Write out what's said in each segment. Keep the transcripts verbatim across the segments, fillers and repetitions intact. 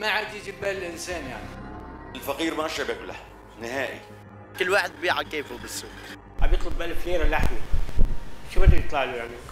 ما عاد يجي ببال الانسان يعني. الفقير ما شاء بياكل لحم نهائي. كل واحد بيبيع على كيفه بالسوق. عم يطلب ب ألف ليره لحمه، شو بده يطلع له يعني؟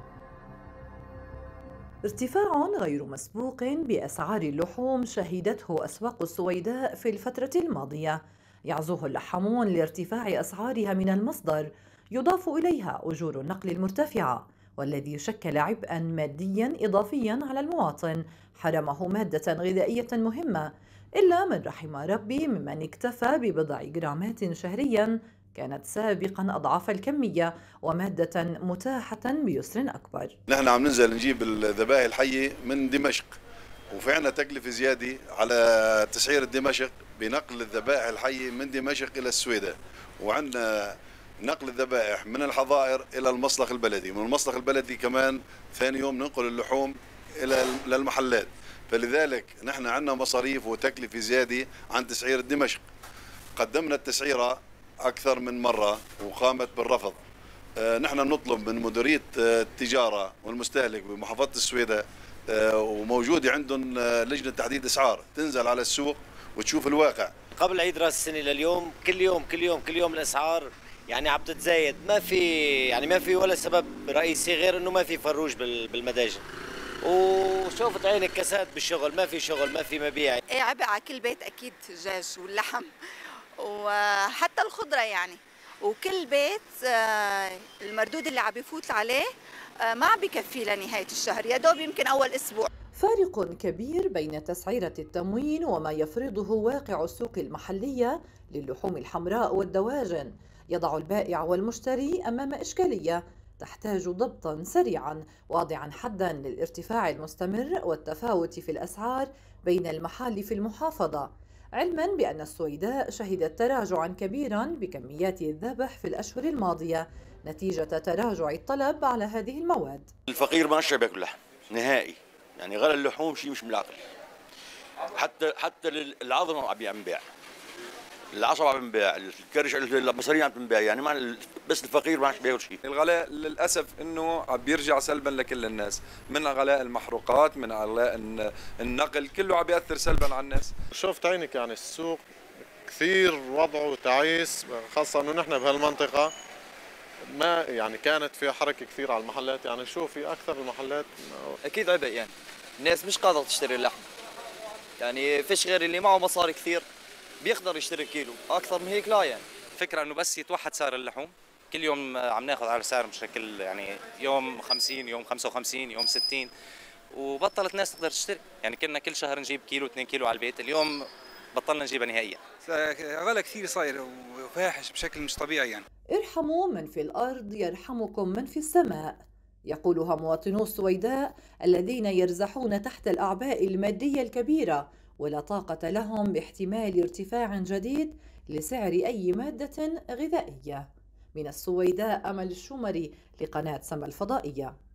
ارتفاع غير مسبوق بأسعار اللحوم شهدته أسواق السويداء في الفترة الماضية، يعزوه اللحامون لارتفاع أسعارها من المصدر، يضاف إليها أجور النقل المرتفعة، والذي شكل عبئاً مادياً إضافياً على المواطن حرمه مادة غذائية مهمة، إلا من رحم ربي ممن اكتفى ببضع جرامات شهرياً كانت سابقاً أضعاف الكمية ومادة متاحة بيسر أكبر. نحن عم ننزل نجيب الذبائح الحية من دمشق، وفي عنا تكلفة زيادة على تسعير دمشق بنقل الذبائح الحية من دمشق إلى السويداء، وعندنا نقل الذبائح من الحظائر إلى المصلخ البلدي، من المصلخ البلدي كمان ثاني يوم ننقل اللحوم إلى للمحلات، فلذلك نحن عندنا مصاريف وتكلفة زيادة عن تسعير دمشق. قدمنا التسعيرة أكثر من مرة وقامت بالرفض. نحن نطلب من مديرية التجارة والمستهلك بمحافظة السويداء، وموجودة عندهم لجنة تحديد أسعار، تنزل على السوق وتشوف الواقع. قبل عيد راس السنة لليوم كل يوم كل يوم كل يوم الأسعار يعني عم تتزايد، ما في يعني ما في ولا سبب رئيسي غير إنه ما في فروج بالمداجن، وشوفت عينك كساد بالشغل، ما في شغل ما في مبيع. ايه عبء على كل بيت أكيد، الدجاج واللحم وحتى الخضرة يعني، وكل بيت المردود اللي عم بيفوت عليه ما عم بكفي لنهاية الشهر، يا دوب يمكن أول أسبوع. فارق كبير بين تسعيرة التموين وما يفرضه واقع السوق المحلية للحوم الحمراء والدواجن، يضع البائع والمشتري أمام إشكالية تحتاج ضبطا سريعا واضعا حدا للارتفاع المستمر والتفاوت في الأسعار بين المحال في المحافظة، علما بأن السويداء شهدت تراجعا كبيرا بكميات الذبح في الأشهر الماضية نتيجة تراجع الطلب على هذه المواد. الفقير ما شاء بياكل لحم نهائي، يعني غلا اللحوم شيء مش بالعقل. حتى حتى العظم عم ينباع، العصب عم ينباع، الكرش المصارين عم تنباع، يعني ما بس الفقير ما عادش بياكل شيء. الغلاء للاسف انه عم بيرجع سلبا لكل الناس، من غلاء المحروقات من غلاء النقل، كله عم بياثر سلبا على الناس. شفت عينك يعني السوق كثير وضعه تعيس، خاصه انه نحن بهالمنطقه ما يعني كانت في حركه كثير على المحلات، يعني شوفي اكثر المحلات اكيد عبء، يعني الناس مش قادره تشتري اللحم، يعني فيش غير اللي معه مصاري كثير بيقدر يشتري كيلو، اكثر من هيك لا. يعني الفكره انه بس يتوحد سعر اللحوم، كل يوم عم ناخذ على سعر مشكل، يعني يوم خمسين يوم خمسة وخمسين يوم ستين، وبطلت ناس تقدر تشتري، يعني كنا كل شهر نجيب كيلو اثنين كيلو على البيت، اليوم بطلنا نجيبها نهائيا. غلا كثير صاير وفاحش بشكل مش طبيعي. يعني ارحموا من في الأرض يرحمكم من في السماء، يقولها مواطنو السويداء الذين يرزحون تحت الأعباء المادية الكبيرة ولا طاقة لهم باحتمال ارتفاع جديد لسعر أي مادة غذائية. من السويداء أمل الشومري لقناة سما الفضائية.